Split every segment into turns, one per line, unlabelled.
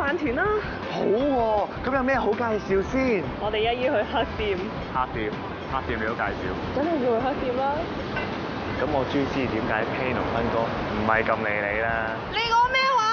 飯團啦。
好喎，咁有咩好介紹先？
我哋一於去黑店。
黑店你都介紹。
梗係要去黑店啦。
咁我終於知點解 Ken 同芬哥唔係咁理你啦。
你講咩話？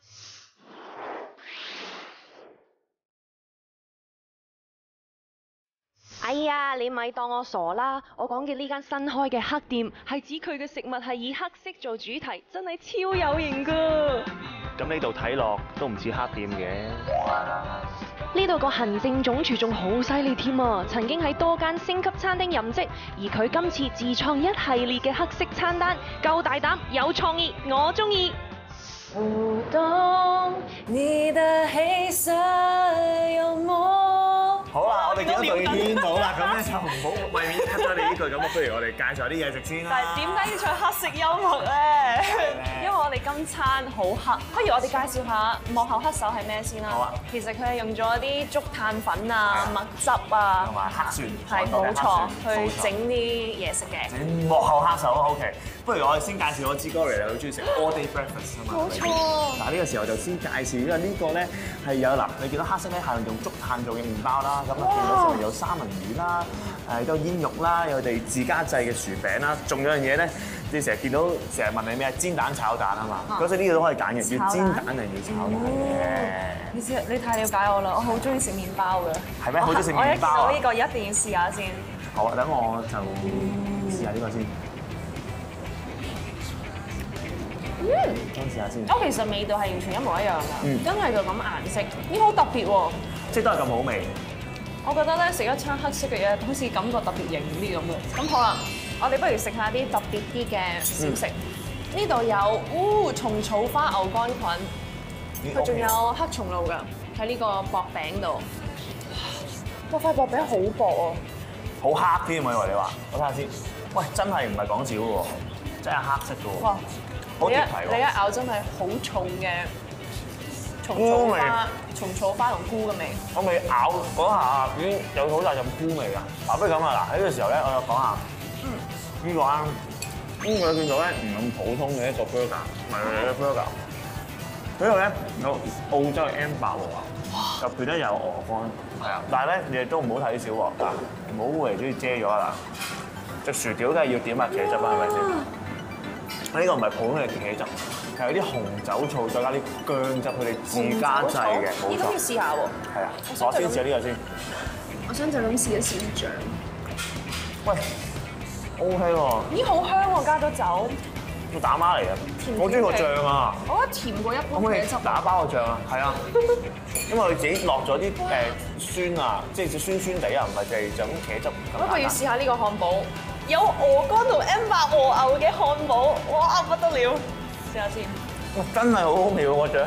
哎呀，你咪當我傻啦！我講嘅呢間新開嘅黑店係指佢嘅食物係以黑色做主題，真係超有型㗎。
咁呢度睇落都唔似黑店嘅。
呢度個行政總廚仲好犀利添啊！曾經喺多間星級餐廳任職，而佢今次自創一系列嘅黑色餐單，夠大膽有創意，我中意。不懂你的黑色幽默。
好啦，我哋見到對天冇啦，咁咧就唔好為免 cut 咗你呢句咁啊，不如我哋介紹啲嘢食先啦。
但係點解要唱黑色幽默咧？因為我哋今餐好黑，不如我哋介紹下幕後黑手係咩先啦。
好啊。
其實佢係用咗啲竹炭粉啊、麥汁啊，
同埋黑蒜，
係冇錯，去整啲嘢食嘅。
整幕後黑手啊 ，OK。不如我哋先介紹我知 Glory 你好中意食 all day breakfast 啊嘛。
冇錯。
嗱呢個時候就先介紹，因為呢個咧係有嗱，你見到黑色咧係用竹炭做嘅麵包啦，咁啊見到上面有三文魚啦，有煙肉啦，有我哋自家製嘅薯餅啦，仲有樣嘢咧，你成日見到成日問你咩煎蛋炒蛋啊嘛，嗰時呢個都可以揀嘅，要煎蛋定要炒蛋嘅。
你太了解我啦，我好中意食麵包㗎。
係咩？好中意食麵包啊！
我一見到呢個一定要試下先。
好啊，等我就試下呢個先。先試下先。
其實味道係完全一模一樣㗎，真係就咁顏色，呢好特別喎。
即係都係咁好味。
我覺得咧食一餐黑色嘅嘢，好似感覺特別型啲咁嘅。咁好啦，我哋不如食下啲特別啲嘅小食。呢度有蟲草花牛肝菌，佢仲有黑松露㗎，喺呢個薄餅度。哇！塊薄餅好薄啊！
好黑添，我以為你話，我睇下先。喂，真係唔係講笑喎，真係黑色嘅喎。哇！好貼題喎。你一咬真係好重嘅蟲草花同菇嘅味。 我未咬嗰下已經有好大陣菇味㗎。嗱，不如咁啊，嗱喺呢個時候咧，我又講下呢個啊，呢個見到咧唔咁普通嘅一個 burger， 唔係 burger。呢度咧有澳洲嘅 Amber 牛，入邊咧有鵝肝，係啊，但係咧你哋都唔好睇小喎，唔好嚟中意遮咗啊嗱，隻薯條梗係要點下茄汁啦，係咪先？呢個唔係普通嘅茄汁，係有啲紅酒醋再加啲薑汁，佢哋自家製嘅，冇錯。呢個要試下喎。係啊，我先試下呢個先。
我想就咁試一試啲醬。
喂 ，OK 喎。
咦，好香喎，加咗酒。
要打孖嚟嘅，我中意個醬啊！
我覺得甜過一般茄汁。
打包個醬啊，係啊，因為佢自己落咗啲酸啊，即係酸酸地啊，唔係淨係就咁茄汁。
不過要試下呢個漢堡，有鵝肝同 Amber 和牛嘅漢堡，哇不得了！試下先。
哇，真係好好味喎個醬。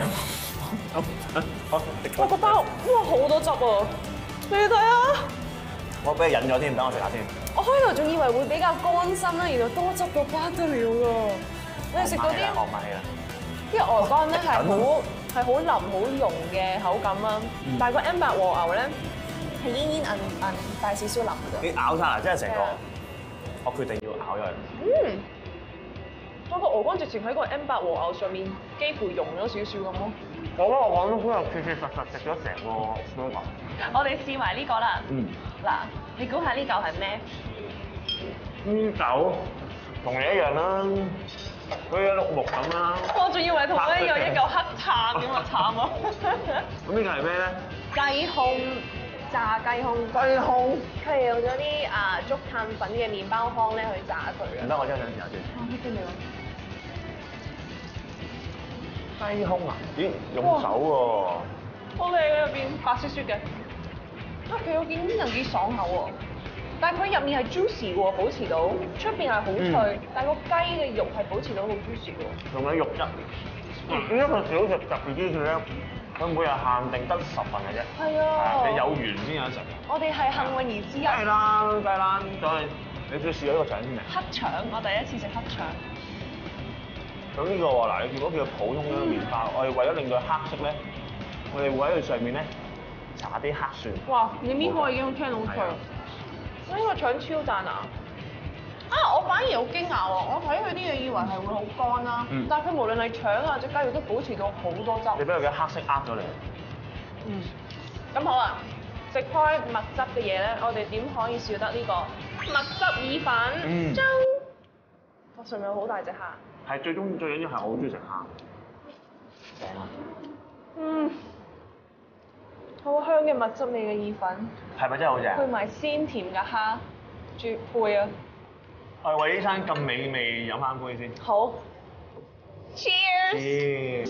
哇個包，哇好多汁啊！你睇下。
我俾你引咗添，等我食下先。
我開頭仲以為會比較乾身啦，原來多汁到不得了㗎。你哋食嗰啲
學埋氣啦。
啲鵝肝咧係好腍好濃嘅口感啦，但係個 Amber 和牛咧係煙煙韌韌帶少少腍㗎。
你咬晒啦，真係成個，我決定要咬咗佢。
嗰個鵝肝直情喺個 Amber 和牛上面幾乎溶咗少少咁咯。
我覺得我講都好有切切實實食咗成個 burger。
我哋試埋呢個啦。嗱，你估下呢嚿係咩？
酒同你一樣啦，好似一碌木咁啦。
我仲以為同我一樣一嚿黑炭咁啊，慘啊！
咁呢個係咩咧？
雞胸，炸雞胸。
雞胸。
佢係用咗啲竹炭粉嘅麵包糠咧去炸佢嘅。
唔得，我真係想試下先。
邊度？
雞胸啊？咦，用手喎。
好靚嘅入邊，白雪雪嘅。佢我見啲人幾爽口喎，但係佢入面係 juicy 喎，保持到出邊係好脆，但係個雞嘅肉係保持到好 juicy 喎。
仲有肉質。點解佢小食特別啲嘅咧？佢每日限定得10份嘅啫。係啊。你有緣先有得食。我哋係幸運兒之一。梗係啦，梗係啦。再你再試下呢個腸先嚟。
黑腸，我第一次食黑腸。
咁呢個喎，嗱，你見到佢普通嘅麵包，我哋為咗令佢黑色咧，我哋會喺佢上面咧搽啲黑蒜。哇！
你搣開已經聽到脆。呢個腸超讚啊！我反而好驚訝喎，我睇佢啲嘢以為係會好乾啦，但係佢無論係腸啊隻雞肉都保持到好多汁。
你俾佢嘅黑色呃咗你。
咁好啊！食開麥汁嘅嘢咧，我哋點可以少得呢個麥汁意粉？張，我上面有好大隻蝦。
係最緊要係我好中意食蝦。正啊！
好香嘅麥汁味嘅意粉，
係咪真係好正？
配埋鮮甜嘅蝦，絕配啊！
我哋為呢餐咁美味飲翻杯先。
好 ，Cheers！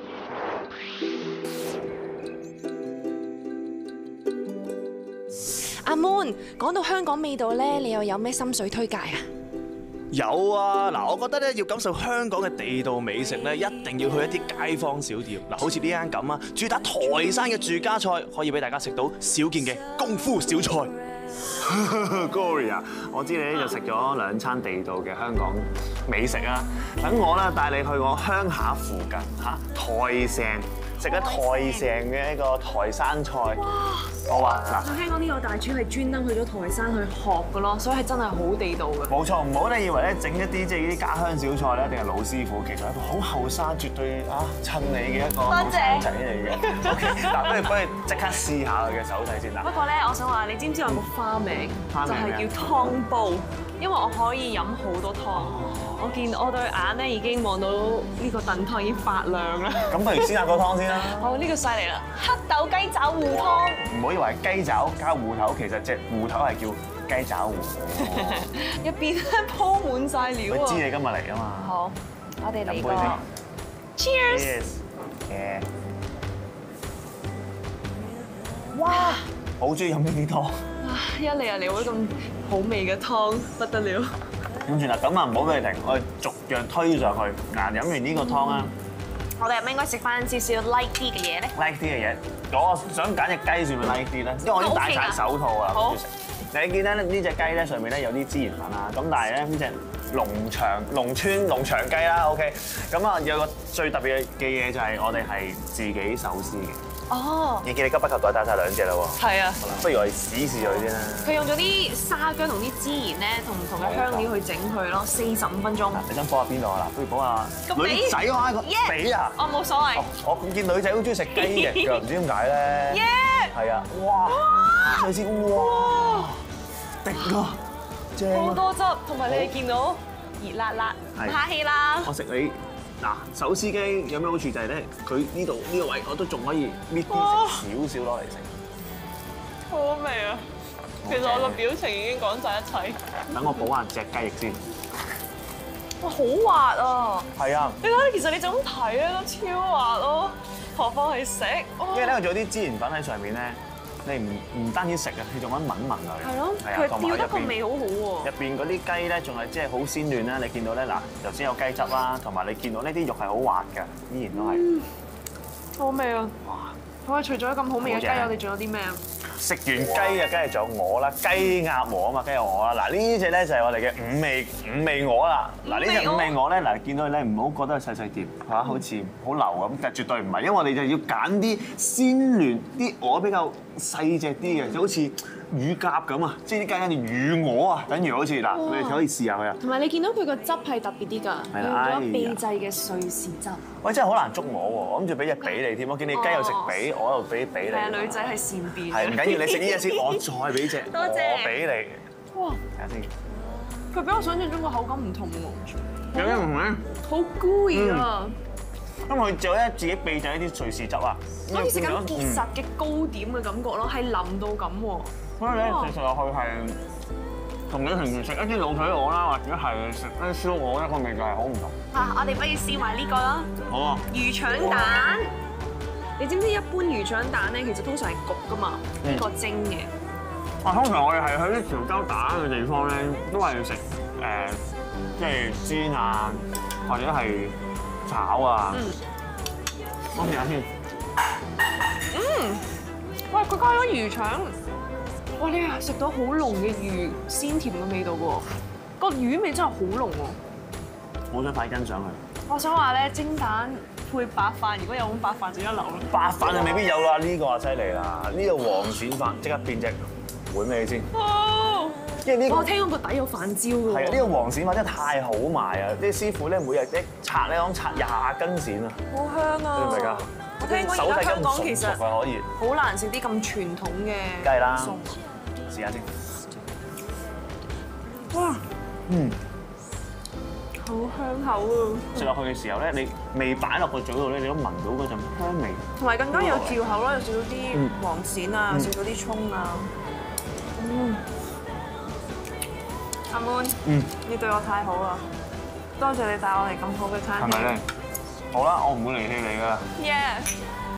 阿 Moon，講到香港味道咧，你又有咩心水推介啊？
有啊，嗱，我覺得咧要感受香港嘅地道美食咧，一定要去一啲街坊小店。嗱，好似呢間咁啊，主打台山嘅住家菜，可以俾大家食到少見嘅功夫小菜。
Gloria， 我知你咧就食咗2餐地道嘅香港美食啊，等我咧帶你去我鄉下附近台城食咗台城嘅一個台山菜。好啊，嗱，
我聽講呢個大廚係專登去咗台山去學嘅咯，所以係真係好地道嘅。
冇錯，唔好咧以為咧整一啲即係啲家鄉小菜咧，一定係老師傅，其實係一個好後生，絕對襯你嘅一個後生仔嚟嘅。OK， 嗱，不如即刻試下佢嘅手勢先啦。
不過咧，我想話你知唔知我有個花名？就係叫湯煲，因為我可以飲好多湯。我見我對眼咧已經望到呢個燉湯已經發亮啦。
咁不如先下個湯先啦。
好，呢個犀利啦！黑豆雞爪芋湯。
唔好以為雞爪加芋頭，其實隻芋頭係叫雞爪芋。
入邊咧鋪滿晒料啊！
佢知你今日嚟啊嘛。
好，我哋嚟個。
Cheers！ 哇！好中意飲呢啲湯。
一嚟就嚟會咁好味嘅湯，不得了。
咁算啦，咁啊唔好俾佢停，我哋逐樣推上去。嗱，飲完呢個湯啊，
我哋係咪應該食翻少少 light 啲嘅嘢咧
？like 啲嘅嘢，我想揀隻雞算唔算 like 啲咧？因為我已經戴晒手套啊，好。你見咧呢隻雞咧上面咧有啲孜然粉啦，咁但係咧呢隻農場雞啦 ，OK。咁啊有個最特別嘅嘢就係我哋係自己手撕嘅。
哦，
你見你急不及待帶晒2隻啦喎。係啊。不如我哋試試佢先啦。
佢用咗啲沙薑同啲孜然咧，同唔同嘅香料去整佢咯，45分鐘。
你想播下邊度啊？嗱，不如播下女仔開個髀啊！
我冇所謂。
我咁見女仔好中意食雞翼㗎，唔知點解咧。係啊！哇！睇先，哇！滴㗎，正。
好多汁，同埋你哋見到熱辣辣，唔客氣啦。
我食你。嗱，手撕雞有咩好處就係咧，佢呢度呢個位我都仲可以搣啲少少攞嚟食。
好味啊！其實我個表情已經講晒一切。
等我補下隻雞翼先。
哇，好滑啊！
係啊。
你睇，其實你就咁睇咧都超滑咯，何況係食。
因為咧，佢仲有啲孜然粉喺上面咧，你唔單止食啊，你仲揾聞佢。
係咯，佢調得個味好好喎。
入邊嗰啲雞咧，仲係即係好鮮嫩啦。你見到咧，嗱，頭先有雞汁啦，同埋你見到呢啲肉係好滑㗎，依然都係。
好味啊！
哇！
好啊，除咗咁好味嘅雞，我哋仲有啲咩啊？
食完雞啊，梗係仲有鵝啦，雞鴨鵝啊嘛，梗係有鵝啦。嗱，呢隻咧就係我哋嘅五味鵝啦。嗱，呢隻五味鵝咧，嗱，見到咧唔好覺得佢細細碟嚇，好似好流咁，但係絕對唔係，因為我哋就要揀啲鮮嫩啲鵝比較細隻啲嘅，就好似乳鴿咁啊，即係啲雞跟住乳鵝啊，等於好似嗱，你哋可以試下佢啊。
同埋你見到佢個汁係特別啲㗎，用咗秘製嘅瑞士汁。喂，
真係好難捉摸喎，我諗住俾隻髀你添，我見你雞又食髀，我又俾髀你。
係啊，女仔係善變。
係唔緊要，你食呢隻先，我再俾隻，
多謝
我俾你。哇！睇下先。
佢比我想象中個口感唔同喎。
有咩唔同咧？
好 gooey 啊！
因為佢仲有咧自己秘製一啲瑞士汁啊，
好似食緊結實嘅糕點嘅感覺咯，係腍到咁喎。
所以咧食落去係同你平時食一啲滷水鵝啦，或者係食一啲燒鵝咧，個味道係好唔同。
啊！我哋不如試埋呢個啦。
好啊！
魚腸蛋，你知唔知一般魚腸蛋咧，其實通常係焗㗎嘛，呢個蒸嘅。
通常我哋係去啲潮州打嘅地方咧，都係要食即係煎啊，或者係炒啊。我試下先。
喂，佢加咗魚腸，哇！你係食到好濃嘅魚鮮甜嘅味道喎，個魚味真係好濃喎。
好想快跟上去。
我想話咧，蒸蛋配白飯，如果有碗白飯就一流啦。
白飯就未必有啦，呢個啊犀利啦，呢個黃鱔飯即刻變隻碗俾你先。因為呢個
我聽講個底有飯焦㗎喎。
係啊，呢個黃鱔飯真係太好賣啊！啲師傅咧每日一拆咧，講拆20斤鱔啊。
好香啊！
明唔明啊？
我聽講
手
而家香
勢咁純
港其實
熟啊，可以。
好難食啲咁傳統嘅
梗係啦
餸。
試下先。
哇！
嗯，
好香口啊！
食落去嘅時候咧，你未擺落個嘴度咧，你都聞到嗰陣香味。
同埋更加有嚼口啦，有少少啲黃鱔啊，少少啲葱啊。阿 Moon，你對我太好啦，多謝你帶我嚟咁好嘅餐廳。
係咪咧？好啦，我唔會離棄你噶。
Yeah。